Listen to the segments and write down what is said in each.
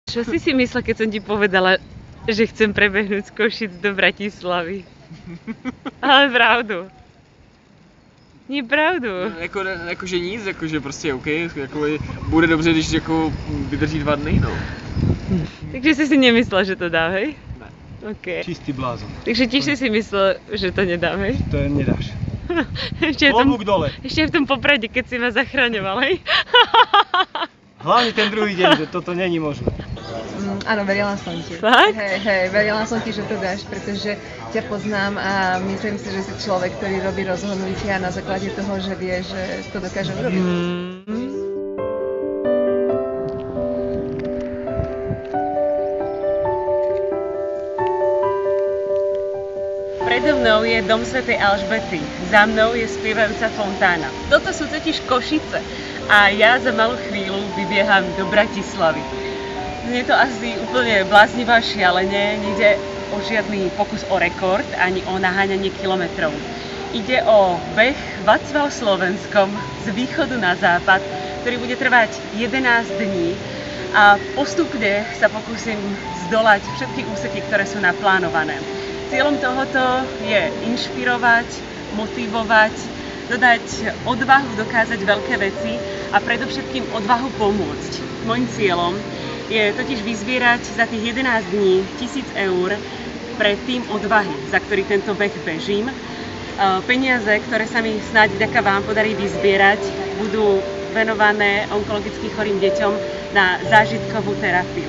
Čo si myslel, keď som ti povedala, že chcem prebehnúť z Košic do Bratislavy? Ale pravdu. Nie pravdu. Jakože nic, jakože prostě OK, jako bude dobře, když jako vydrží 2 dny, no. Takže si nemyslel, že to dám, hej? Ne. OK. Čistý blázon. Takže tiež si myslel, že to nedám, hej? To nedáš. Klobúk dole. Ešte aj v tom Poprade, keď si ma zachraňoval, hej? Hlavne ten druhý deň, že toto není možné. Áno, verila som ti. Fakt? Hej, verila som ti, že to dáš, pretože ťa poznám a myslím si, že si človek, ktorý robí rozhodnutia na základe toho, že vie, že to dokáže urobiť. Predo mnou je dom svätej Alžbety, za mnou je spievajúca fontána. Toto sú totiž Košice a ja za malú chvíľu vybieham do Bratislavy. Nie je to asi úplne bláznivé šialenie, nejde o žiadny pokus o rekord, ani o naháňanie kilometrov. Ide o beh Václav Slovenskom z východu na západ, ktorý bude trvať 11 dní a postupne sa pokúsim zdolať všetky úseky, ktoré sú naplánované. Cieľom tohoto je inšpirovať, motivovať, dodať odvahu dokázať veľké veci a predovšetkým odvahu pomôcť. Mojím cieľom je totiž vyzbierať za tých 11 dní 1000 eur pre tým odvahy, za ktorý tento beh bežím. Peniaze, ktoré sa mi snáď vďaka vám podarí vyzbierať, budú venované onkologicky chorým deťom na zážitkovú terapiu.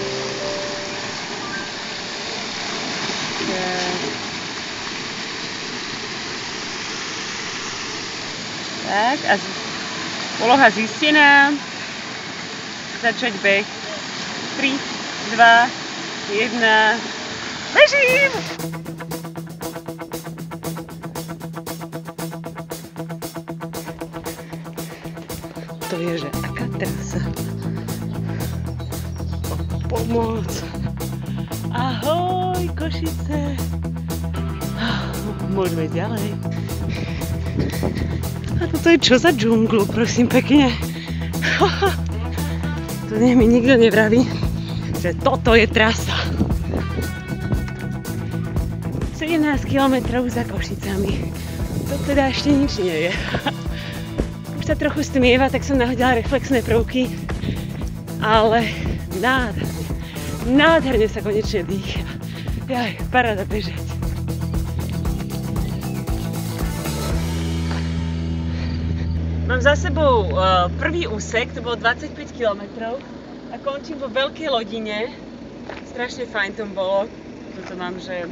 Tak a úloha zistená. Začať beh. 3, 2, 1. Bežím! To je, že aká trasa. Pomoc. Ahoj, Košice. Môžeme ďalej. A toto je čo za džunglu, prosím pekne. To mi nikto nevraví, že toto je trasa. 17 km za Košicami. To teda ešte nič nie je. Už sa trochu stmieva, tak som nahodila reflexné prvky. Ale nádherne sa konečne dýcha. Jaj, paráda bežať. Mám za sebou prvý úsek, to bolo 25 km a končím vo Veľkej Lodine. Strašne fajn to bolo. Tuto mám, že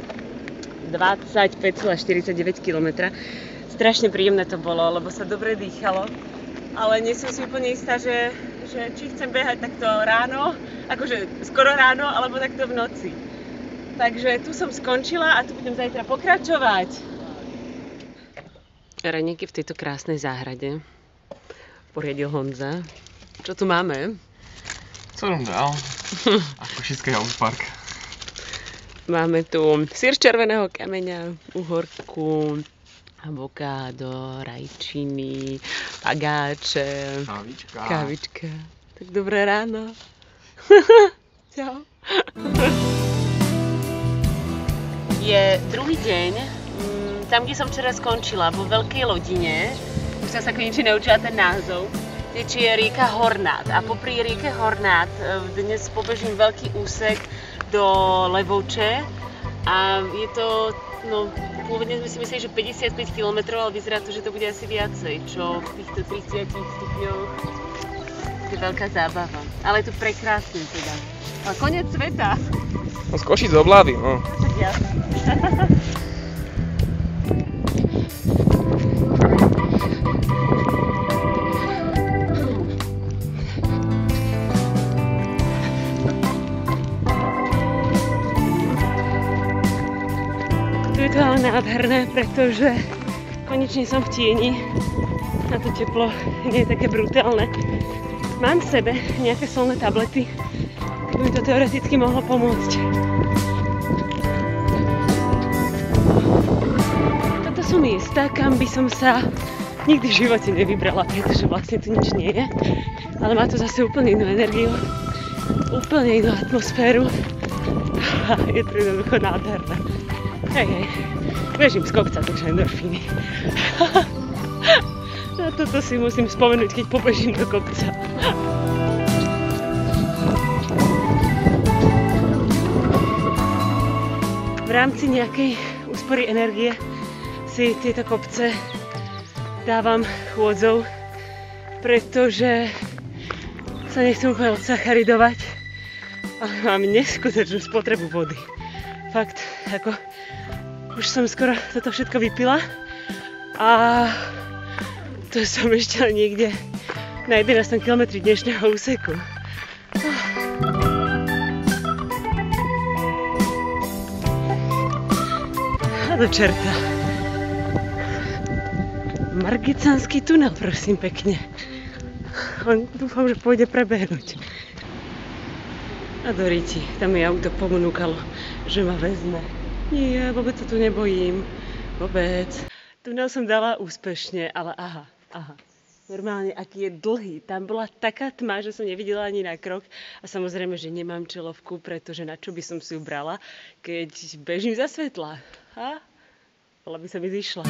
25,49 km. Strašne príjemné to bolo, lebo sa dobre dýchalo. Ale nie som si úplne istá, že či chcem behať takto ráno, akože skoro ráno, alebo takto v noci. Takže tu som skončila a tu budem zajtra pokračovať. Raňajky v tejto krásnej záhrade poriadil Honza. Čo tu máme? Co jenom dál? A Košický Park. Máme tu syr z červeného kameňa, uhorku, avokádo, rajčiny, pagáče, kávička. Tak dobré ráno. Čau. Je druhý deň, tam, kde som včera skončila, vo Veľkej Lodine. Už som sa konečne naučila ten názov. Tečie rieka Hornát a popri rieke Hornát dnes pobežím veľký úsek do Levoče a je to, no pôvodne sme si mysleli, že 55 km, ale vyzerá to, že to bude asi viacej, čo v týchto 30 stupňoch je veľká zábava. Ale je to prekrásne teda. A koniec sveta. No z Košic oblavy, no. Jasne. Tu je to ale nádherné, pretože konečne som v tieni a to teplo nie je také brutálne. Mám v sebe nejaké solné tablety, ktoré by to teoreticky mohlo pomôcť. Toto sú miesta, kam by som sa nikdy v živote nevybrala, pretože vlastne tu nič nie je, ale má to zase úplne inú energiu. úplne inú atmosféru. Je to jednoducho nádherné. Hej, bežím z kopca, takže endorfíny. Na toto si musím spomenúť, keď pobežím do kopca. V rámci nejakej úspory energie si tieto kopce dávam chôdzou, pretože sa nechcem úplne odsacharidovať, ale mám neskutočnú spotrebu vody. Fakt, ako už som skoro toto všetko vypila a to som ešte niekde na 11. kilometri dnešného úseku. A do čerta. Margicanský tunel, prosím pekne. Dúfam, že pôjde prebehnúť. A do ríti, tam mi auto ponúkalo, že ma vezme. Nie, vôbec sa tu nebojím. Vôbec. Tunel som dala úspešne, ale aha. Normálne, aký je dlhý. Tam bola taká tma, že som nevidela ani na krok. A samozrejme, že nemám čelovku, pretože na čo by som si ju brala, keď bežím za svetla. Bola by sa mi zišla.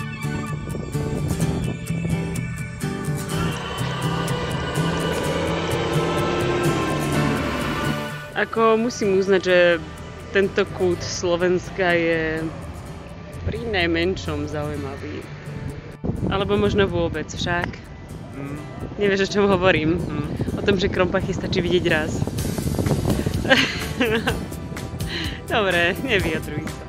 Ako musím uznať, že tento kút Slovenska je pri najmenšom zaujímavý. Alebo možno vôbec však. Nevieš, o čom hovorím? O tom, že krompachy stačí vidieť raz. Dobre, nevyjadruj sa.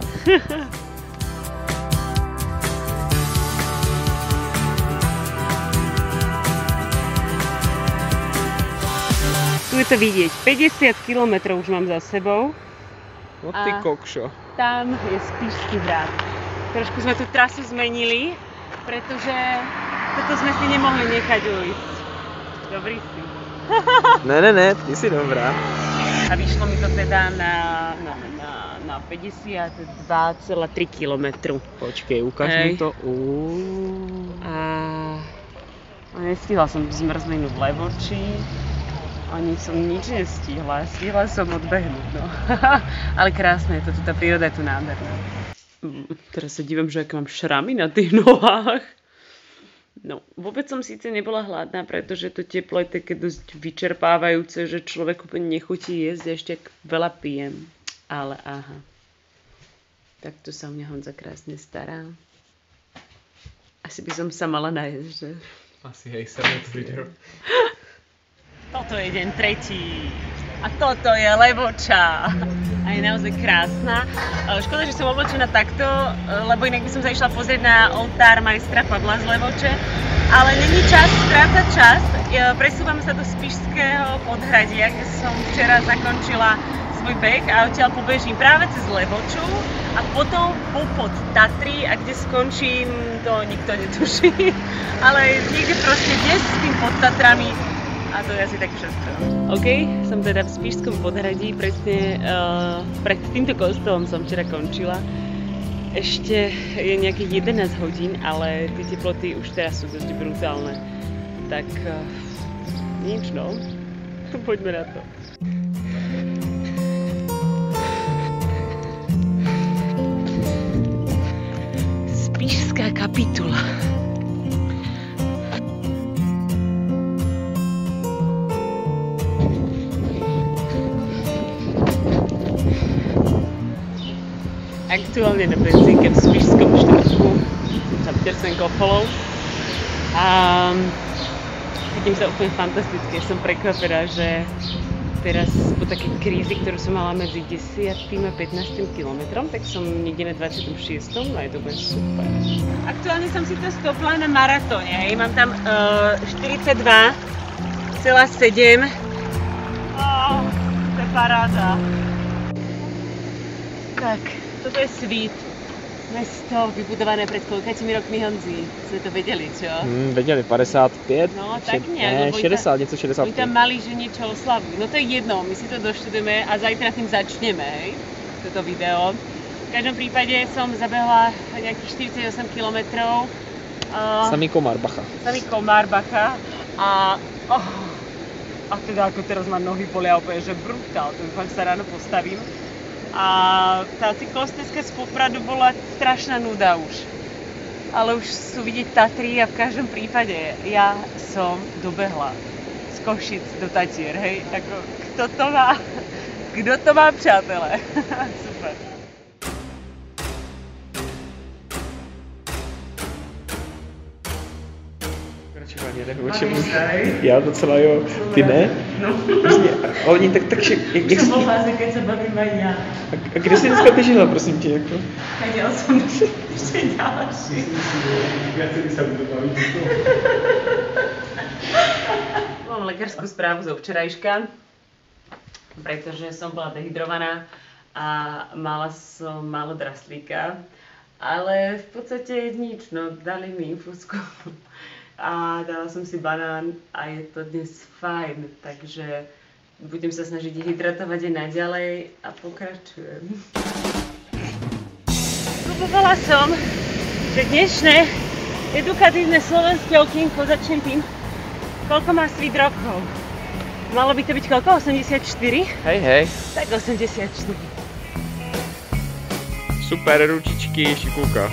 Tu je to vidieť. 50 km už mám za sebou. No ty kokšo. Tam je Spišský hrad. Trošku sme tú trasu zmenili, pretože toto sme si nemohli nechať ujsť. Dobrý si. Ne, ty si dobrá. A vyšlo mi to teda na 52,3 km. Počkej, ukáž mi to. A nestihla som zmrzlinu v Levoči. Ani som nič nestihla. Stihla som odbehnúť, no. Ale krásne je to, tá príroda je tu nádherná. Teraz sa divím, že aké mám šramy na tých nohách. No, vôbec som síce nebola hladná, pretože to teplo je také dosť vyčerpávajúce, že človek úplne nechutí jesť, ešte ak veľa pijem. Ale aha. Takto sa o mňa Honza krásne stará. Asi by som sa mala najesť, že? Asi hej, sa na Twitter. Toto je deň tretí. A toto je Levoča. A je naozaj krásna. Škoda, že som oblečená takto, lebo inak by som sa išla pozrieť na oltár majstra Pavla z Levoče. Ale není čas strácať čas. Presúvam sa do Spišského podhradia, kde som včera zakončila svoj beh a odtiaľ pobežím práve cez Levoču a potom popod Tatry a kde skončím, to nikto netuší. Ale niekde proste dnes s tým pod Tatrami. A to je asi tak všetko. OK, som teda v Spišskom podhradí, presne pred týmto kostolom som včera končila. Ešte je nejakých 11 hodín, ale tie teploty už teraz sú dosť brutálne. Tak nič no, poďme na to. Spišská kapitula. Aktuálne na benzínke v Spišskom štvrtku za 50 kofolov a vidím sa úplne fantasticky. Som prekvapená, že teraz po takej krízi, ktorú som mala medzi 10. a 15. kilometrom, tak som niekde na 26. a je to úplne super. Aktuálne som si to stopla na maratóne, hej. Mám tam 42,7. To je paráda. Tak. Toto je Svít, mesto vybudované pred koľkátimi rokmi, Honzi? Sme to vedeli, čo? Vedeli, 55? No, tak nejak. 60, niečo 65. Oni tam mali, že niečo oslavujú. No to je jedno, my si to doštudujeme a zajtra tým začneme, hej? Toto video. V každom prípade som zabehla nejakých 48 Samý Komárbacha. A A teda ako teraz ma nohy bolia úplne, že brutál, to fakt sa ráno postavím. A tá cyklostezka z Popradu bola strašná nuda už. Ale už sú vidieť Tatry a v každom prípade ja som dobehla z Košic do Tatier, hej. Ako, kto to má, přátelé? Super. Já docela jo, ty ne? No. A oni takže... Jak to bol fáze, keď sa bavím aj ja. A kde jsi dneska běžela, prosím tě, jako? Chodila som ešte ďalší. Mám lekárskú správu zo včerajška, pretože som bola dehydrovaná a mala som málo draslíka, ale v podstate nič, no dali mi infúzku. A dala som si banán a je to dnes fajn, takže budem sa snažiť hydratovať aj naďalej a pokračujem. Sľubovala som, že dnešné edukatívne slovenské okienko začnem tým, koľko má Svit rokov. Malo by to byť koľko? 84? Hej. Tak 84. Super, ručičky, šikulka.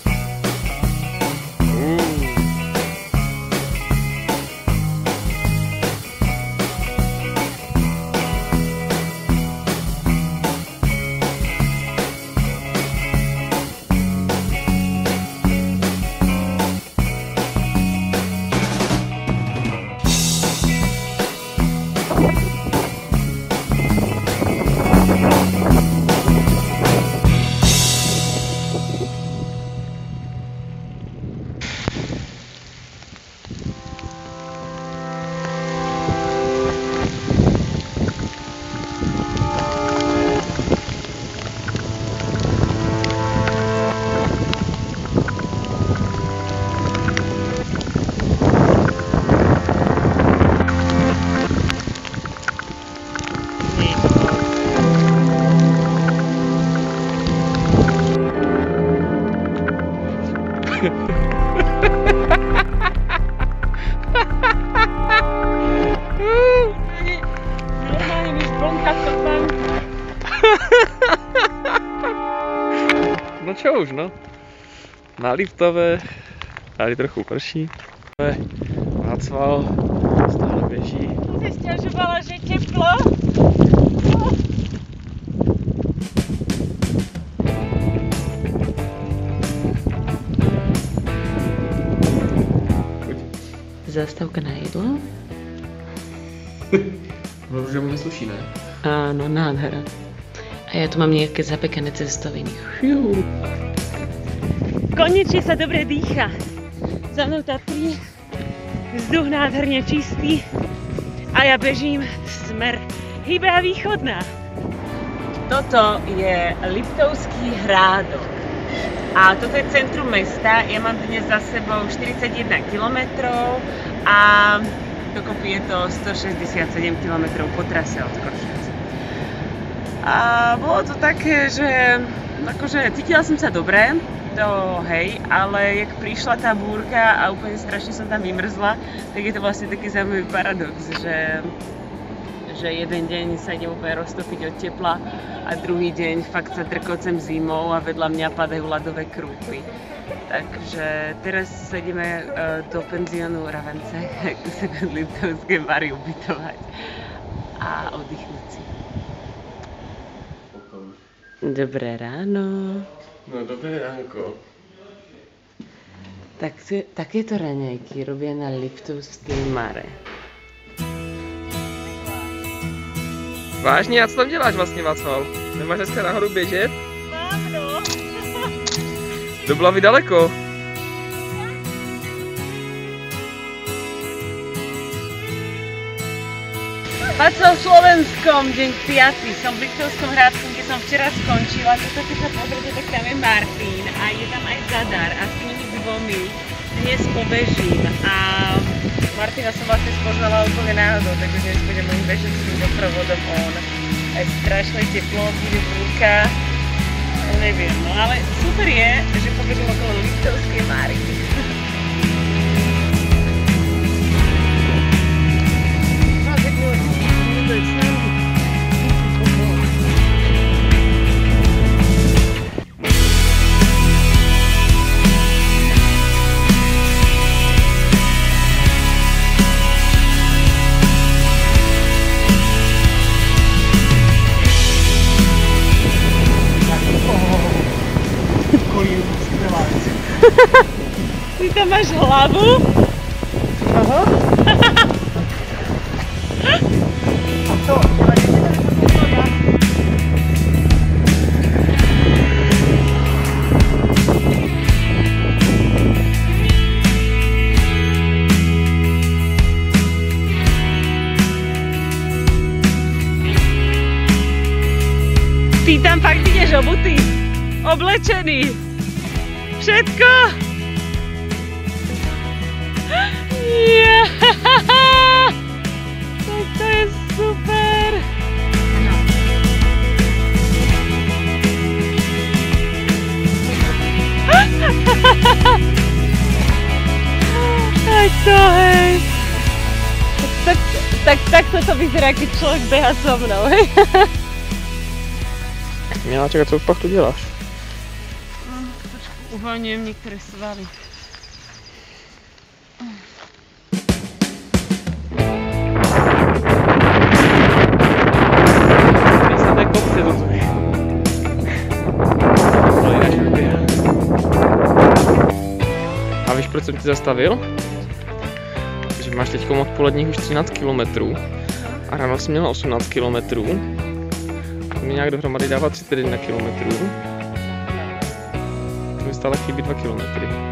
Normálne mi žblnka to tam. No čo už, no. Na liftové, tady trochu prší. Václav stále běží. Som si sťažovala, že teplo. Zastávka na jedlo? No už mu nesluší, ne? Áno, nádhera. A ja tu mám nejaké zapekané cestoviny. Konečne sa dobre dýcha. Za mnou Tatry, vzduch nádherne čistý a ja bežím smer Hybea východná. Toto je Liptovský Hrádok. A toto je centrum mesta. Ja mám dnes za sebou 41 km a dokopy je to 167 km po trase od Košic. A bolo to také, že akože cítila som sa dobre, to hej, ale jak prišla tá búrka a úplne strašne som tam vymrzla, tak je to vlastne taký zaujímavý paradox, že jeden deň sa idem úplne roztopiť od tepla a druhý deň fakt sa drkocem zimou a vedľa mňa padajú ľadové krúpy. Takže teraz sa ideme do penziónu Ravence, ako sa na Liptovské Mary ubytovať a oddychnúť si. Dobré ráno. No dobré ránko. Takéto raňajky robia na Liptovské Mare. Vážně, a co tam děláš vlastně, Václav? Nemáš dneska nahoru běžet? Mám, no. To bylo by daleko. Václav v Slovenskom, deň 5. Som v Liptovskom Hrádskom, kde som včera skončila. Toto keď sa pozrite, tak tam je Martin a je tam aj Zadar a s nimi dvomi dnes pobežím. A Martina som vlastne spoznala úplne náhodou, takže dnes budem môjim bežeckým doprovodom on. Aj strašné teplo, bude búrka, neviem, no ale super je, že pobežím okolo Liptovskej Mary. Ty tam máš hlavu? Aha. A to? Ty tam fakt ideš obutý, oblečený, všetko. Yeah. Tak to je super. Tak to hej. Takto to vyzerá, keď človek beha so mnou, hej. Měla čekat, co pak tu děláš? Trošku uvolňujem některé svaly. Jsem tak kopce do toho. Ale jinak vyběhá. A víš, proč jsem ti zastavil? Protože máš teď odpoledních už 13 km a ráno jsi měla 18 km. Mi nějak dohromady dává 31 km. To mi stále chybí 2 km.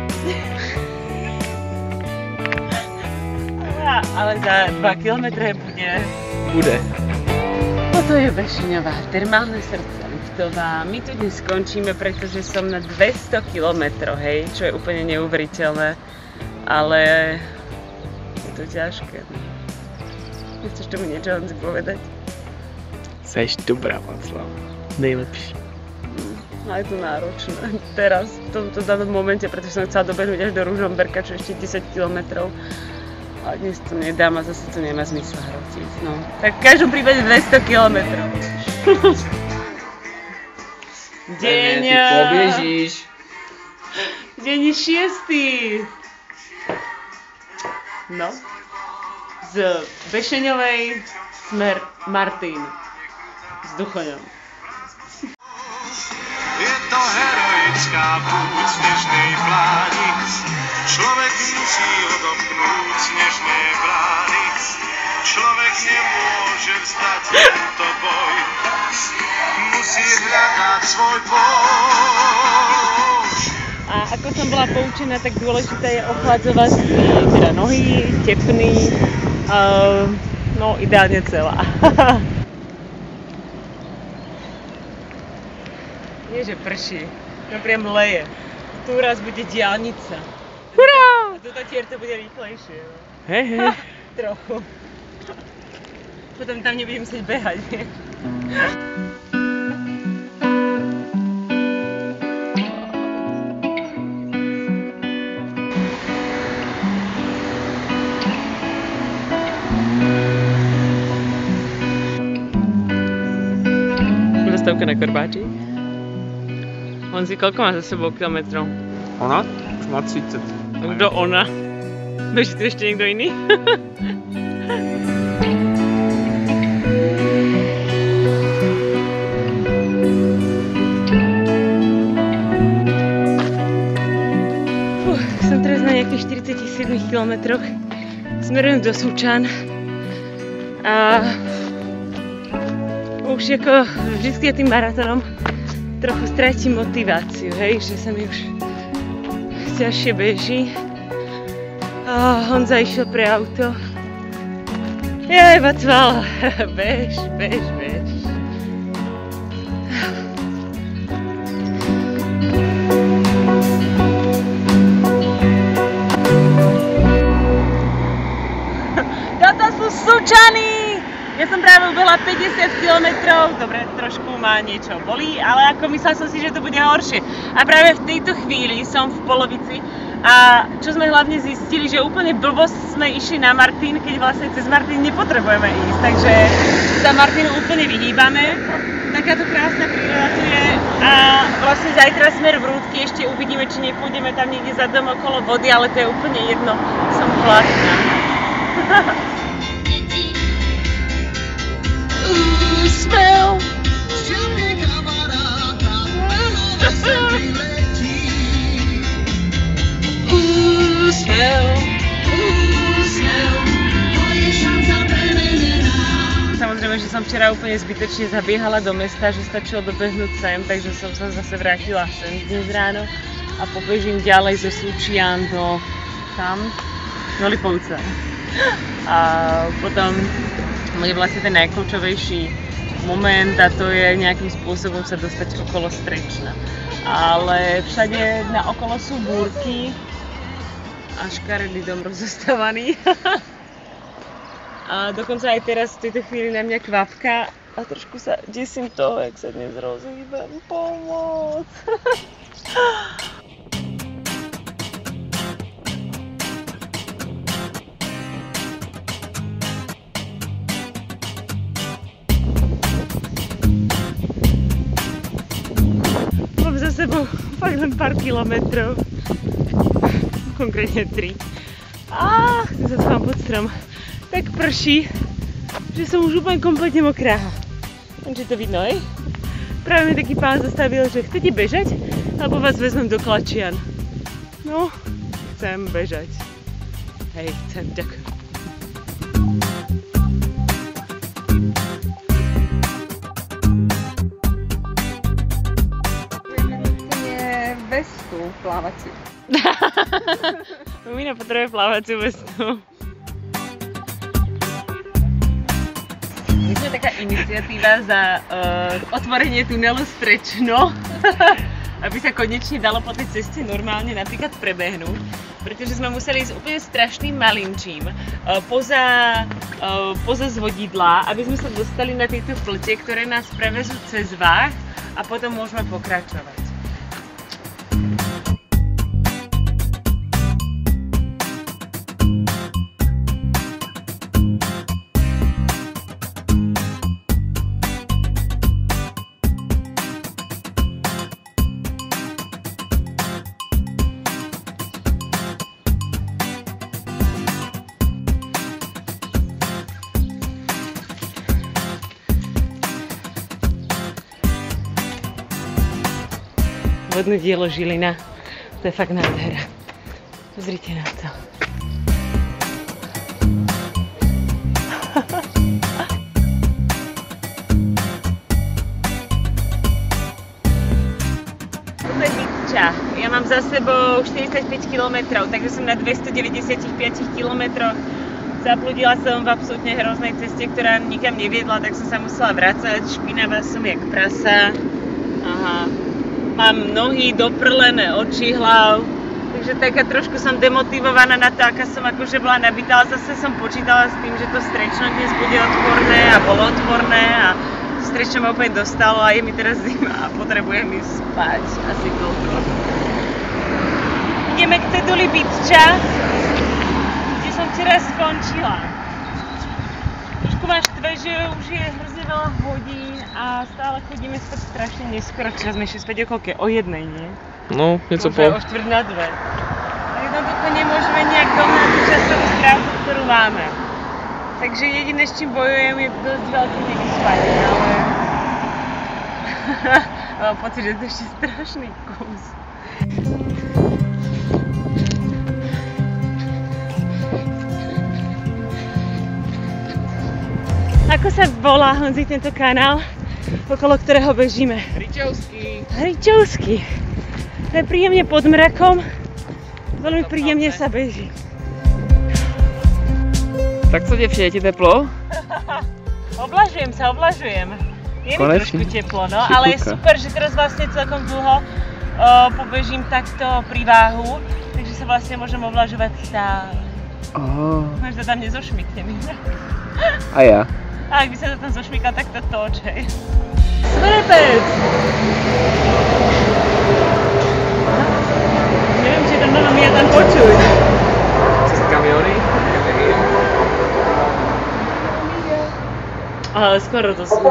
Ale za 2 kilometre bude. Toto je Bešeňová, termálne srdce liftová. My tu dnes skončíme, pretože som na 200 km, hej, čo je úplne neuveriteľné. Ale je to ťažké. Nechceš tomu niečo Honzi povedať? Seš dobrá, Václav. Nejlepší. A je to náročné. Teraz, v tomto danom momente, pretože som chcela dobehnúť až do Ružomberka, čo ešte 10 km. A dnes to nedám a zase to nemá zmysel hrotiť. No. Tak v každom prípade 200 km. Deň... Ty pobiežíš. Deň 6. No. Z Bešeňovej smer Martin. S Duchoňom. Je to heroická púť snežnej pláni. Človek musí odopnúť snežné brány. Človek nemôže vzdať tento boj. Musí hľadať svoj pôž. A ako som bola poučená, tak dôležité je ochladzovať teda nohy, tepny, no ideálne celá. Nie, že prší, no priam leje. Tu raz bude diaľnica. Hurá! A tuto tier to bude rýchlejšie. Hej, hej. Trochu. Potom tam nebudem musieť behať, nie? Zastávka na Korbáči. Honzi, koľko má za sebou kilometrov? Ona? Už má 30. Kto ona? Beží tu ešte niekto iný? Som teraz na nejakých 47 kilometroch. Smerujem do Súčan. A už ako vždy tým maratónom trochu stratím motiváciu, hej, že sa mi už ťažšie beží. A Honza išiel pre auto. Jej, Václav, bež. Toto sú Súčany! Ja som práve ubehla 50 km, dobre, trošku ma niečo bolí, ale ako myslela som si, že to bude horšie. A práve v tejto chvíli som v polovici a čo sme hlavne zistili, že úplne blbosť sme išli na Martin, keď vlastne cez Martin nepotrebujeme ísť, takže sa Martinu úplne vyhýbame. Takáto krásna príroda tu je a vlastne zajtra smer Vrútky, ešte uvidíme, či nepôjdeme tam niekde za dom okolo vody, ale to je úplne jedno, som hladná. Smell. Ooh. včera úplne zbytočne zabiehala do mesta, že stačilo dobehnúť sem, takže som sa zase vrátila sem dnes ráno a pobežím ďalej zo Slučian do Lipovca. A potom bude vlastne ten najkľúčovejší moment a to je nejakým spôsobom sa dostať okolo Strečna. Ale všade naokolo sú búrky a škaredý dom rozostávaný. A dokonca aj teraz v tejto chvíli na mňa kvapka a trošku sa desím toho, jak sa dnes rozhýbem. Pomoc! Mám za sebou fakt len pár kilometrov. Konkrétne 3. Zase mám pod strom. Tak prší, že som už úplne kompletne mokrá. Či to vidno, hej? Práve mi taký pán zastavil, že chcete bežať? Alebo vás vezmem do Klačian. No, chcem bežať. Hej, chcem, ďakujem. Vestu plávaciu. Mumina potrebuje plávaciu vestu. My sme taká iniciatíva za otvorenie tunelu Strečno, aby sa konečne dalo po tej ceste normálne napríklad prebehnúť, pretože sme museli ísť úplne strašným malinčím poza zvodidlá, aby sme sa dostali na tieto plete, ktoré nás prevezú cez Váh a potom môžeme pokračovať. Vodné dielo Žilina, to je fakt nádhera. Pozrite na to. Toto je Bytča. Ja mám za sebou 45 km, takže som na 295 km. Zabludila som v absolútne hroznej ceste, ktorá nikam neviedla, tak som sa musela vracať. Špinavá som jak prasa. Mám nohy doprlené, oči, hlav, takže taká trošku som demotivovaná na to, aká som akože bola nabitá, ale zase som počítala s tým, že to Strečno dnes bude otvorné a bolo otvorné a Strečno ma úplne dostalo a je mi teraz zima a potrebujem ísť spať asi koľko. Ideme k ceduli Bytča, kde som včera skončila. Trošku ma štve, že už je hrozne veľa hodín a stále chodíme spať strašne neskoro. Včera sme išli späť o koľke? O 1, nie? No, niečo po. O 1:45. A jednoducho nemôžeme nejak dohnať tú časovú stránku, ktorú máme. Takže jediné, s čím bojujem, je dosť veľké nevyspanie, ale... Mám pocit, že to je ešte strašný kus. Ako sa volá, Honzi, tento kanál, okolo ktorého bežíme? Hričovský. To je príjemne pod mrakom, veľmi príjemne sa beží. Tak co, devčine, ti teplo? Oblažujem. Je mi trošku teplo, no, ale je super, že teraz vlastne celkom dlho pobežím takto pri Váhu, takže sa vlastne môžem oblažovať stále. Možno tam nezošmyknem. A ja. A ak by sa to tam zošmykal, tak to očej. Svrpec! Neviem, či tam mám ja tam počuť. Cez kamiony? Skoro to sú.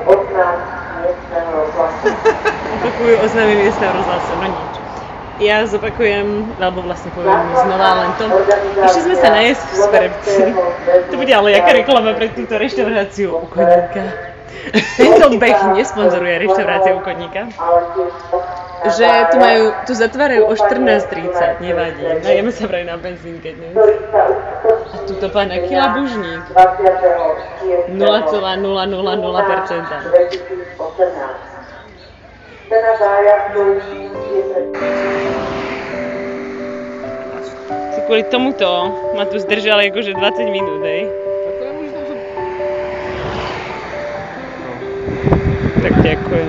Opakujú oznámy miestneho rozhlasu, no nič. Ja zopakujem, alebo vlastne poviem znova len to. Ešte sme sa najesť v Svrpci. To bude ale jaká reklama pre túto reštauráciu u Koníka. Tento beh nesponzoruje reštauráciu u Koníka. Že tu zatvárajú o 14:30, nevadí. Najeme sa vraj na benzínke dnes. A tuto pán aký labužník. 0,000%. Si kvôli tomuto ma tu zdržali akože 20 minút, hej? Tak ďakujem.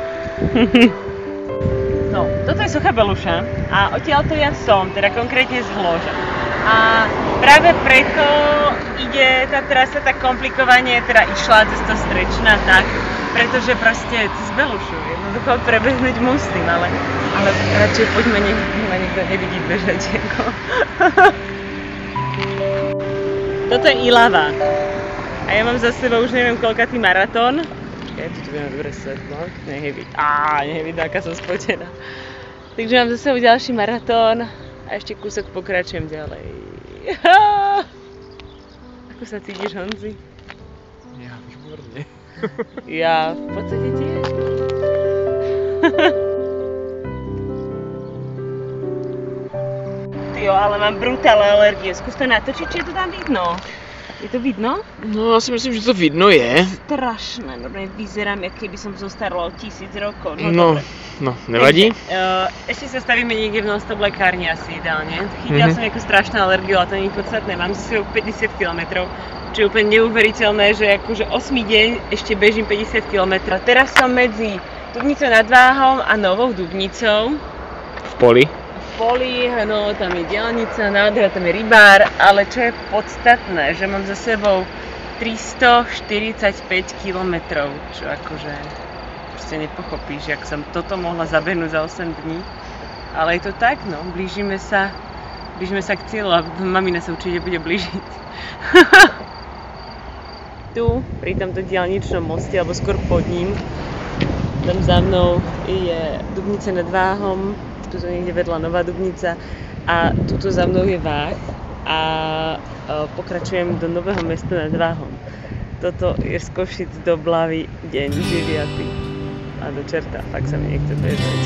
No, toto je Suchá Beluša a odtiaľto ja som, teda konkrétne z Hloža. A práve preto ide tá trasa tak komplikovane, teda išla cez to Strečna tak, pretože proste cez Belušu jednoducho prebehnúť musím, ale radšej poďme, nech ma nikto nevidí bežať. Toto je Ilava a ja mám za sebou už neviem koľkatý maratón. Ja tu viem dobre svetlo, nech je vidno, aká som spotená. Takže mám za sebou ďalší maratón a ešte kúsok pokračujem ďalej. Ako sa cítiš, Honzi? Ja výborne. Ja v podstate tiež. Tyjo, ale mám brutálne alergie. Skús to natočiť, či je to tam vidno. Je to vidno? No, ja si myslím, že to vidno je. Strašné, normálne vyzerám, jak keby som zostarla o 1000 rokov. No, nevadí. Ešte sa stavíme niekde v non-stop lekárni asi ideálne. Chytila som nejakú strašnú alergiu, ale to nie je podstatné. Mám si 50 km, čo je úplne neuveriteľné, že akože 8. deň ešte bežím 50 km. Teraz som medzi Dubnicou nad Váhom a Novou Dubnicou. V poli. No tam je diaľnica, nádhera, tam je rybár, ale čo je podstatné, že mám za sebou 345 km, čo akože proste nepochopíš, jak som toto mohla zabehnúť za 8 dní. Ale je to tak, no, blížime sa k cieľu a mamina sa určite bude blížiť. Tu, pri tomto diaľničnom moste, alebo skôr pod ním, tam za mnou je Dubnica nad Váhom, tuto niekde vedľa Nová Dubnica a tuto za mnou je Váh a pokračujem do Nového Mesta nad Váhom. Toto je z Košic do Blavy deň 9. A do čerta, fakt sa mi nechce bežať.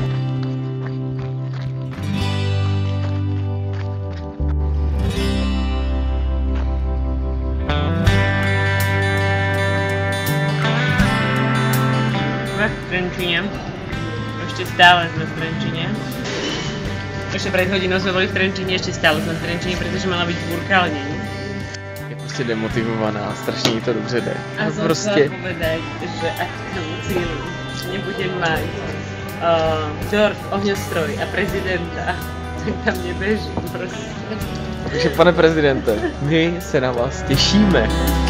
V Trenčíne. Ešte stále sme v Trenčíne. Ešte pred hodinou sme boli v Trenčíne, ešte stále sme v Trenčíne, pretože mala byť búrka, ale nie. Je prostě demotivovaná, strašně jí to dobře jde. A som chcela povedať, že ak k tomu cílu nebudem mať dort, ohňostroj a prezidenta, tak tam nebežím prostě. Takže pane prezidente, my se na vás těšíme.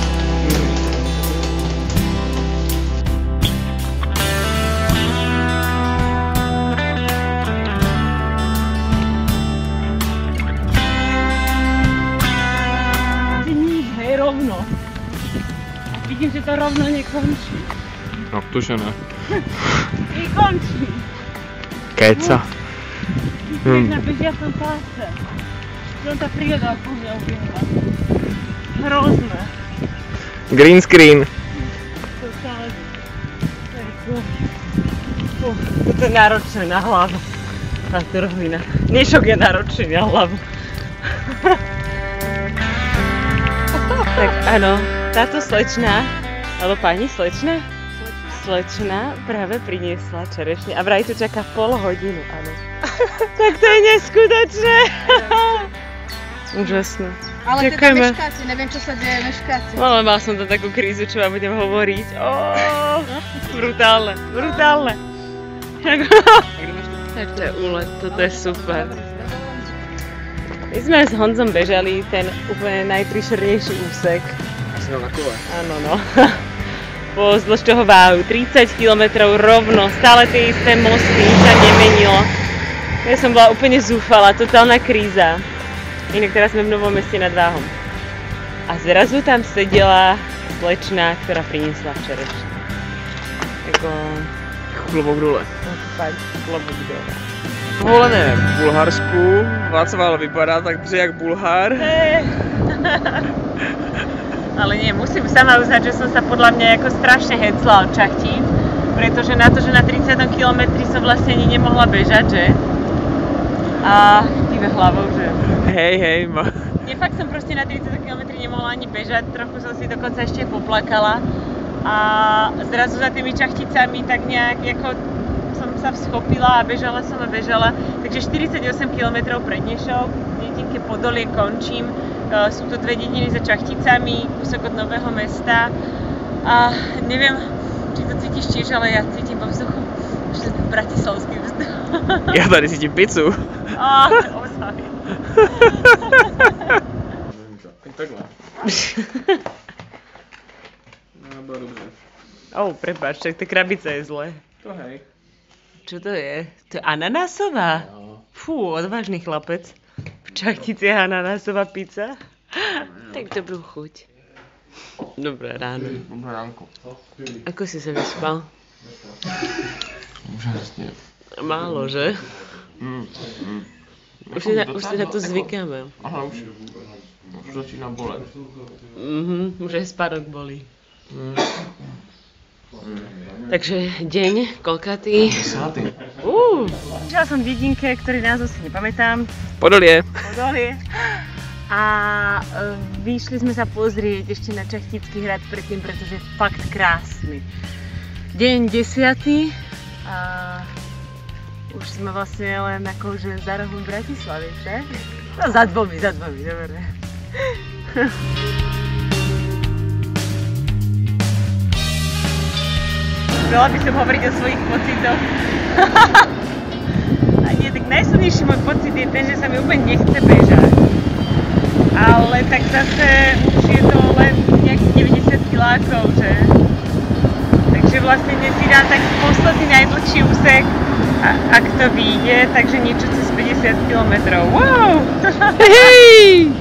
Rovno. Vidím, že to rovno nekončí. No, ktože ne. Nekončí. Keca. Vidíš na bežiacom páse. Čo tá príroda po mňa ubiehla. Hrozné. Green screen. To stále... To je náročné na hlavu. Táto rovina. Dnešok je náročný na hlavu. Tak áno, táto slečna, alebo pani slečna? Slečna práve priniesla čerešne a vraj tu čaká pol hodinu, áno. Tak to je neskutočné. Úžasné. Ale teda meškáci, neviem čo sa deje, meškáci. Ale mal som tam takú krízu, čo vám budem hovoriť. Brutálne, brutálne. To je úlet, toto je super. My sme s Honzom bežali ten úplne najpríšernejší úsek. Asi na kole. Áno, no. Pozdĺž toho Váhu, 30 km rovno, stále tie isté mosty, nič sa nemenilo. Ja som bola úplne zúfala, totálna kríza. Inak teraz sme v Novom Meste nad Váhom. A zrazu tam sedela slečna, ktorá priniesla čerešne. Jako... Klobouk dole. Fakt, klobouk dole. Dovolené v Bulharsku, Václav ale vypadá tak jak Bulhár. Ale nie, musím sama uznať, že som sa podľa mňa ako strašne hecla od Čachtín, pretože na to, že na 30 km som vlastne ani nemohla bežať, že? A tí krútime hlavou, že... Hej, Nie, fakt som proste na 30 km nemohla ani bežať, trochu som si dokonca ešte poplakala. A zrazu za tými čachticami tak nejak ako som sa vschopila a bežala. Takže 48 km pre dnešok, dedinke Podolie končím. Sú to 2 dediny za Čachticami, kúsok od Nového Mesta. A neviem, či to cítiš tiež, ale ja cítim vo vzduchu, že to je bratislavský vzduch. Ja tady cítim pizzu. Ozaj. Takhle. No, bylo dobře. Prepáč, tak tá krabica je zle. To hej. Čo to je? To je ananásová? No. Fú, odvážny chlapec. V Čachtici je ananásová pizza? Tak dobrú chuť. Dobré ráno. Dobré ránko. Ako si sa vyspal? Úžasne. Málo, že? Už si na to zvykáme. Aha, už začína bolet. Už aj spánok bolí. Takže deň, koľkatý? 10. Žila som v dedinke, ktorý názov si nepamätám. Podolie. A vyšli sme sa pozrieť ešte na Čachtický hrad predtým, pretože je fakt krásny. Deň 10. A už sme vlastne len akože za rohom Bratislavy, že? No za dvomi, dobre. Chcela by som hovoriť o svojich pocitoch. A nie, tak najsilnejší môj pocit je ten, že sa mi úplne nechce bežať. Ale tak zase už je to len nejakých 90 kilákov, že? Takže vlastne dnes si dám tak posledný najdlhší úsek, ak to vyjde, takže niečo cez 50 kilometrov. Wow! Hej!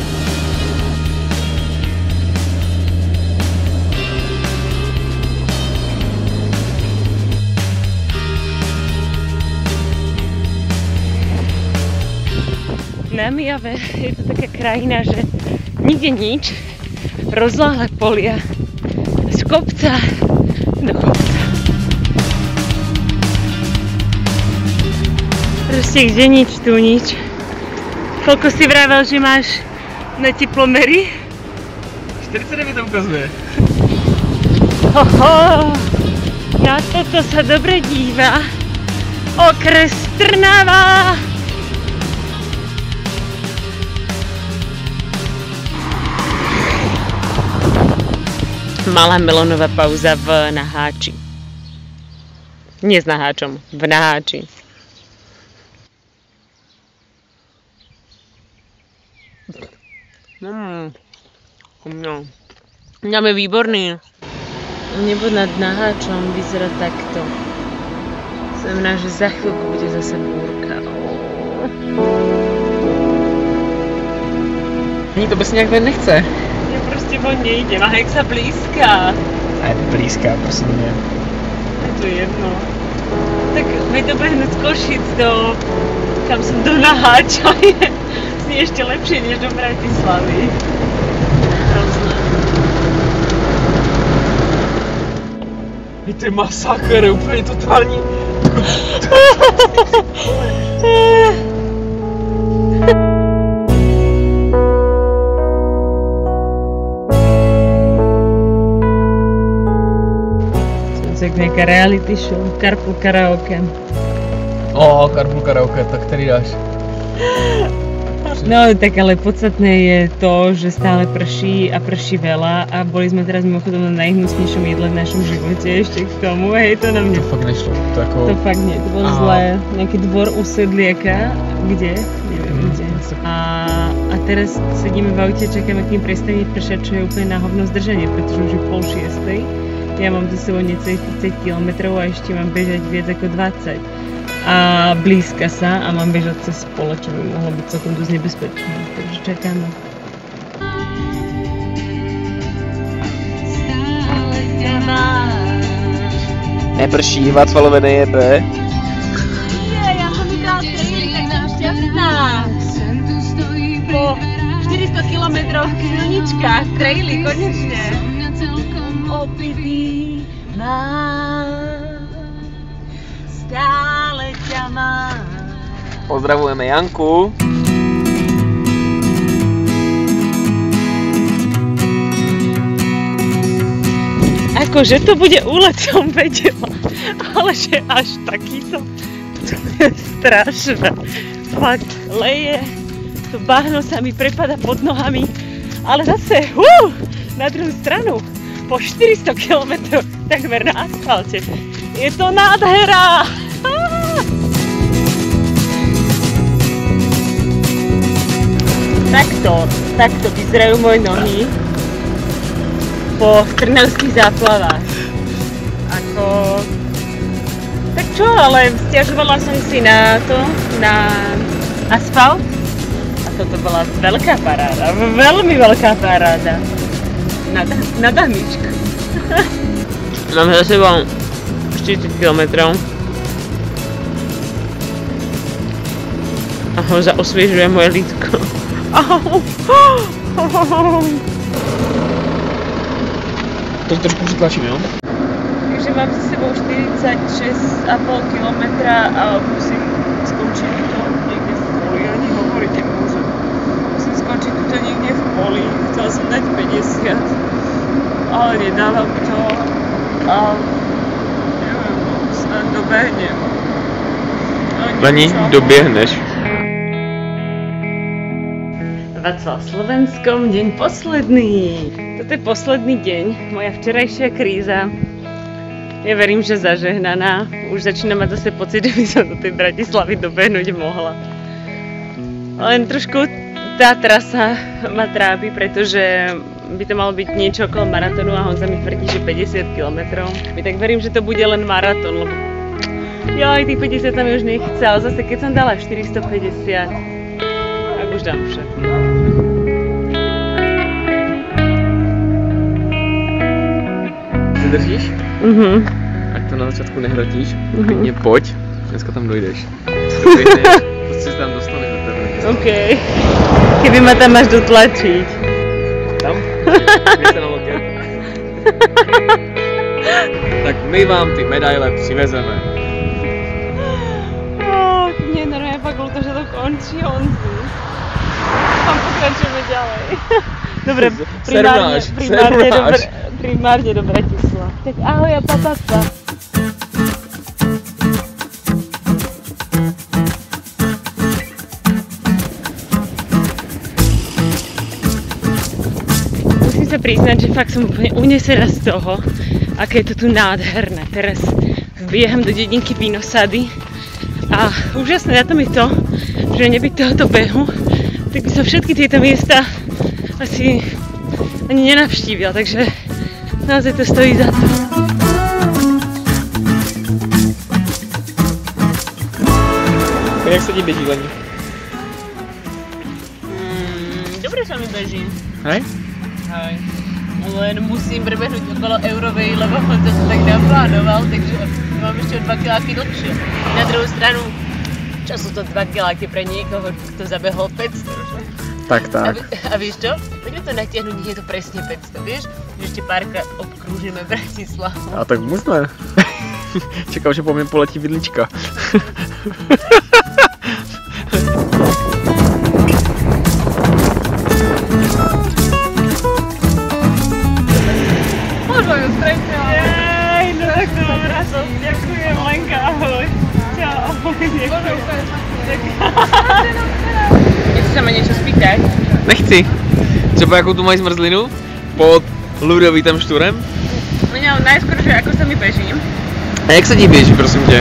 Na Mijave je to taká krajina, že nikde nič, rozláhle polia, z kopca do kopca. Proste kde nič, tu nič. Koľko si vravel, že máš na teplomery? 49 to ukazuje. Hoho, na toto sa dobre díva okres Trnava. Malá melónová pauza v Naháči. Nie s Naháčom, v Naháči. No. Mňam je výborný. Nebo nad Naháčom vyzerá takto. Znamená, že za chvíľku bude zase búrka. Ani to bez nějak ven nechce. Ja proste von nejdem, a jak sa blízka. A je blízka, prosím mě. Je to jedno. Tak veď dobehnúť z Košic do... kam som do Naháča je ešte lepšie než do Bratislavy. To je masakr, úplně totální. Tak nejaká reality show, Carpool Karaoke. Carpool Karaoke, tak který dáš? No tak ale podstatné je to, že stále prší a prší veľa a boli sme teraz mimochodom na najhnusnejšom jedle v našom živote ešte k tomu, hej, to na mňa... To fakt nešlo, to jako... To fakt nie, to bolo zlé. Nejaký dvor u Sedliaka, kde? Neviem kde. A teraz sedíme v aute, čakáme, kým prestane pršať, čo je úplne na hovno zdržanie, pretože už je 5:30. Ja mám za sebou necelých 30 km a ešte mám bežať viac ako 20. A blízka sa a mám bežať cez pole, čo by mohlo byť celkom dosť nebezpečné. Takže čakáme. Neprší, Václavové nejebe. Ja som vyhrala trailing, tak som šťastná. Po 400 kilometroch v Krilničkách, traily, konečne. Opitý mám, stále ťa mám. Pozdravujeme Janku. Akože to bude úlet, som vedela, ale že až takýto, to je strašné. Fakt, leje, to bahno sa mi prepada pod nohami, ale zase, na druhú stranu, po 400 km takmer na asfalte, je to nádhera! Takto vyzerajú moje nohy po trnavských záplavách. Tak čo, ale stiažovala som si na asfalt a toto bola veľká paráda, veľmi veľká paráda. Na dahmičku. Mám za sebou 40 km a ho osviežuje moje lítko. To trošku přitlačím, jo? Takže mám za sebou 46,5 km a musím skončiť to niekde v poli. Ani hovoriť nemôžem. Musím skončiť to niekde v poli. Chcela som dať 50, ale nedávam to. A neviem, snad dobehnem. Leni, dobiehneš. Václav Slovenskom, deň posledný. Toto je posledný deň, moja včerajšia kríza. Ja verím, že zažehnaná. Už začínam mať zase pocit, že by som do tej Bratislavy dobehnúť mohla. Len trošku tá trasa ma trápi, pretože by to malo byť niečo okolo maratónu a Honza mi tvrdí, že 50 km. Ja tak verím, že to bude len maratón, lebo ja aj tých 50 tam už nechce, ale zase keď som dala 450, tak už dám všetko. Držíš? Ať to na začátku nehrotíš, klidně pojď, dneska tam dojdeš. Prostě se tam dostaneš do tebe. OK. Keby ma tam máš dotlačiť. Tam? Kde se na loket? Tak my vám ty medaile přivezeme. Nie, normálne fakt ľúto, že to končí, Honzi. A pokračujeme ďalej. Dobre, primárne do Bratislava. Tak ahoj a pa. Musím sa priznať, že fakt som úplne unesená z toho, aké je to tu nádherné. Teraz vbieham do dedinky Vínosady a úžasné na tom je to, že nebyť tohoto behu, tak by som všetky tieto miesta asi ani nenavštívila, takže naozaj to stojí za to. Jak sa ti beží, Leni? Dobre sa mi beží. Hej? Hej. Len musím prebehnúť okolo Eurovej, lebo to sa tak naplánoval, takže mám ešte o 2 kiláky dlhšie. Na druhú stranu, čo sú to 2 kiláky pre niekoho, kto zabehol 500, že? Tak. A vieš čo? Poďme to natiahnuť, nie je to presne 500, vieš? Že ešte párkrát obkrúžime Bratislavu. A tak môžeme. Čekal, že po mne poletí vidlička. Možno ju stretneme. Jej, no tak to dobrá som. Ďakujem, Lenka, ahoj. Čau. Nechci sa ma niečo spýtať? Nechci. Třeba jakou tu mají zmrzlinu? Pod ľudovitým štúrem? No najskôr, že ako sa mi beží. A jak sa ti běží, prosím tě?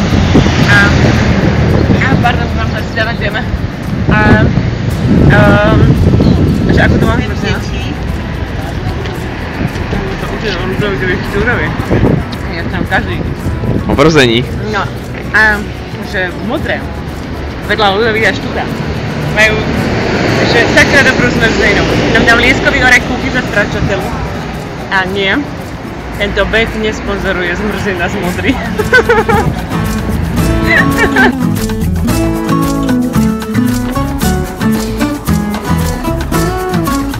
Pardon, mám sa si dávať téma. Že ako to mám zmrzlinu? To určite ľudovitý štúrovi. Ja tam každý. Obrození. No a že modré, vedľa ľudovitá štúra, majú že sakra dobrú zmrzlinu. Nám dám lieskový orech kúpiť za stračateľu. A nie, tento beh nesponzoruje zmrzlina z modry.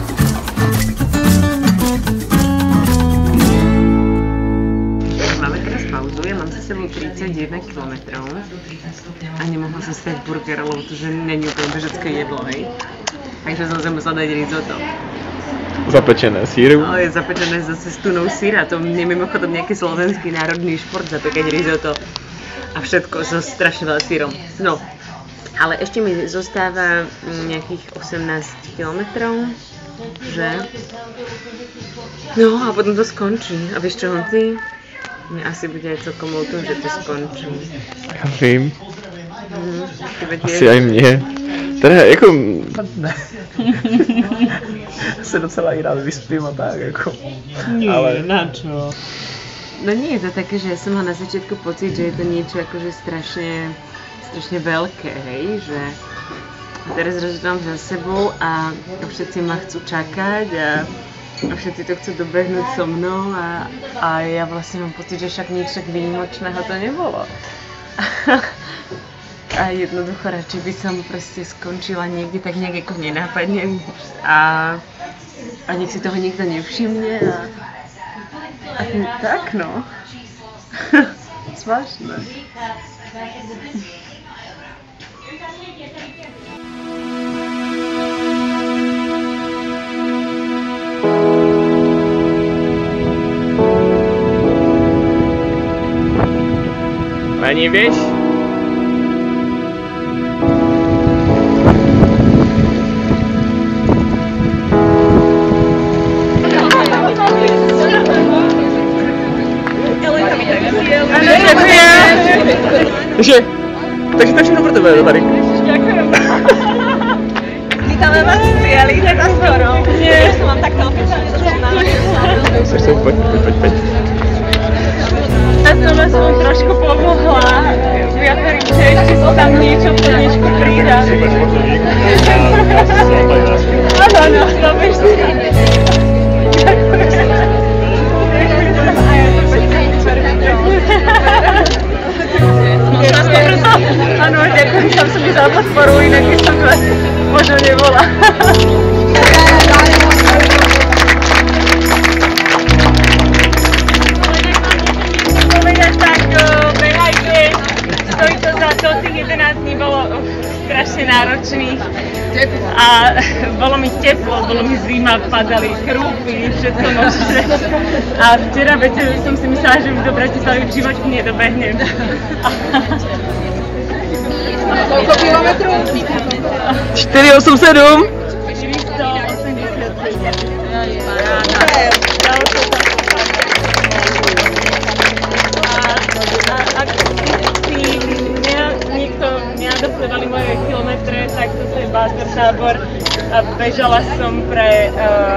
Máme teda teraz pauzu, ja mám za sebou 31 km a nemohla som stať burger, lebo to, že není úplne bežecké jedlo, hej. Takže som sa musela dať risotto. Zapečené síru. Ale je zapečené zase s tunou síra, to je mimochodom nejaký slovenský národný šport zapekať risotto. A všetko so strašne veľa sírom. No, ale ešte mi zostáva nejakých 18 kilometrov, že? No a potom to skončí. A vieš čo, ty? Mne asi bude aj celkom o tom, že to skončí. Ja vím. Asi aj mne. Teda jako... Se docela i rád vyspím a tak, jako. Nie, ale... na čo? No nie je to také, že som mal na začiatku pocit, že je to niečo akože strašne veľké, hej, že teraz rozhodám za sebou a všetci ma chcú čakať a všetci to chcú dobehnúť so mnou a ja vlastne mám pocit, že však nič tak výnimočného to nebolo. A jednoducho radšej by som proste skončila niekde tak nejak ako nenápadne a nech si toho nikto nevšimne a tak no. Zvláštne. Lení, vieš? Takže to je všechno pro tebe tady. Ďakujem. Vítame vás v realite na skoro. Nie, som vám takto oficiálne začínala. Poď. Ja som aspoň trošku pomohla. Ja verím, že ešte sa tam niečo v dnešku prída. Áno, robíš si. Áno, ďakujem, som si mi za podporu, inak by som to možno nebola. Stojí to za to, tých 11 dní bolo strašne náročných a bolo mi teplo, bolo mi zima, padali krúpy, všetko možné. A včera večer som si myslela, že už do Bratislavy v živote nedobehnem. Koľko kilometrov? 487. 487. Neadoptovali moje kilometre, tak toto je bátor tábor a bežala som pre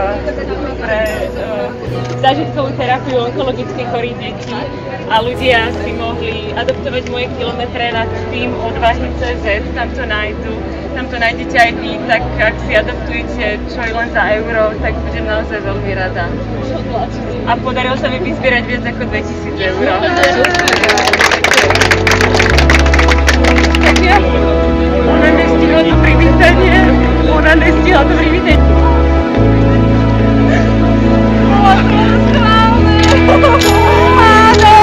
zážitkovú terapiu onkologicky chorých detí a ľudia si mohli adoptovať moje kilometre na tým odvahy.cz, tam to nájdete aj vy, tak ak si adoptujete čo je len za euro, tak budem naozaj veľmi rada. A podarilo sa mi vyzbierať viac ako 2000 eur. Takže ona nestihla to privítanie. Bolo krásne. Áno!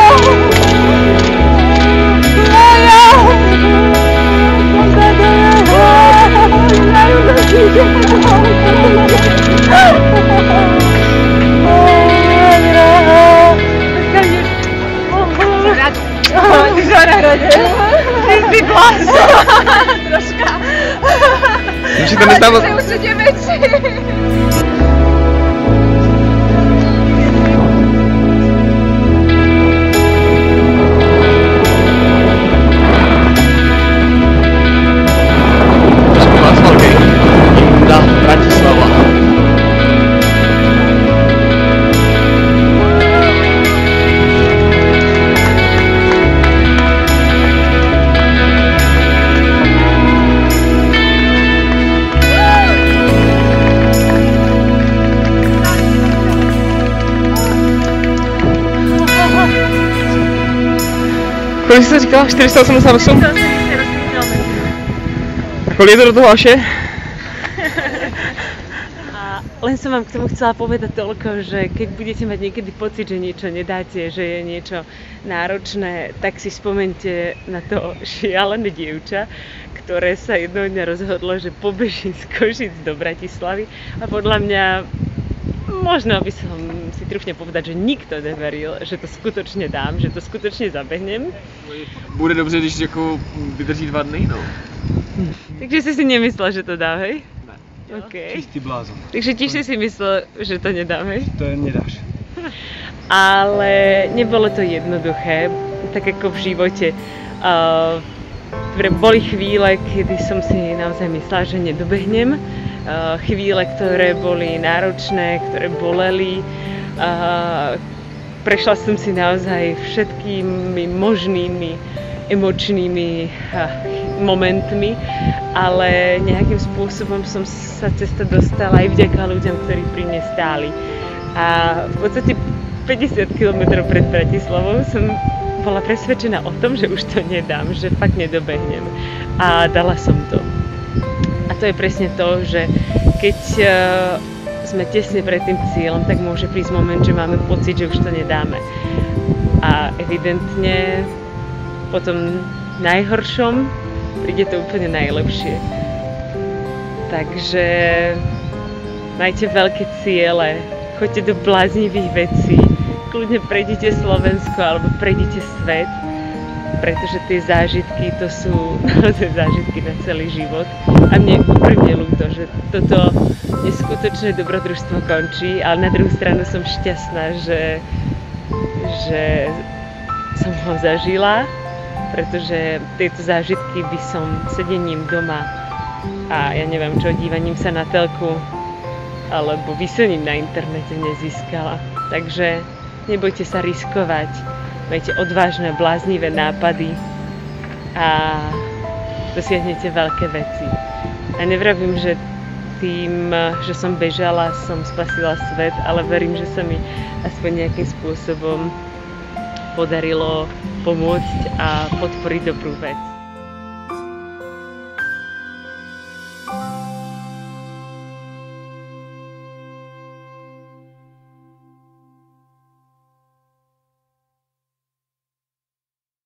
Ty si na rade. Ty si blázon. Troška. Ale ty určite väčší. Kolik jsi říkala? 488? 488 km. A kolik je to do toho Aše? A len som vám k tomu chcela povedať toľko, že keď budete mať niekedy pocit, že niečo nedáte, že je niečo náročné, tak si spomente na to šialené dievča, ktoré sa jednoho dňa rozhodlo, že pobeží z Košic do Bratislavy a podľa mňa možno by som si trúfne povedať, že nikto neveril, že to skutočne dám, že to skutočne zabehnem. Bude dobře, když jako vydrží 2 dny, no. Takže si nemyslel, že to dám, hej? Okay. Čistý blázon. Takže tiež si myslel, že to nedám, hej? To nedáš. Ale nebolo to jednoduché, tak ako v živote. Boli chvíle, kedy som si naozaj myslela, že nedobehnem. Chvíle, ktoré boli náročné, ktoré boleli. Prešla som si naozaj všetkými možnými emočnými momentmi, ale nejakým spôsobom som sa cesta dostala aj vďaka ľuďom, ktorí pri mne stáli. A v podstate 50 km pred Bratislavou som bola presvedčená o tom, že už to nedám, že fakt nedobehnem. A dala som to. A to je presne to, že keď sme tesne pred tým cieľom, tak môže prísť moment, že máme pocit, že už to nedáme. A evidentne po tom najhoršom príde to úplne najlepšie. Takže majte veľké ciele, choďte do bláznivých vecí, kľudne prejdite Slovensko alebo prejdite svet, pretože tie zážitky to sú naozaj zážitky na celý život. A mne je úprimne ľúto, že toto neskutočné dobrodružstvo končí, ale na druhú stranu som šťastná, že som ho zažila, pretože tieto zážitky by som sedením doma a ja neviem čo, dívaním sa na telku alebo vysením na internete nezískala. Takže nebojte sa riskovať, majte odvážne, bláznivé nápady a dosiahnete veľké veci. Ja nevravím, že tým, že som bežala, som spasila svet, ale verím, že sa mi aspoň nejakým spôsobom podarilo pomôcť a podporiť dobrú vec.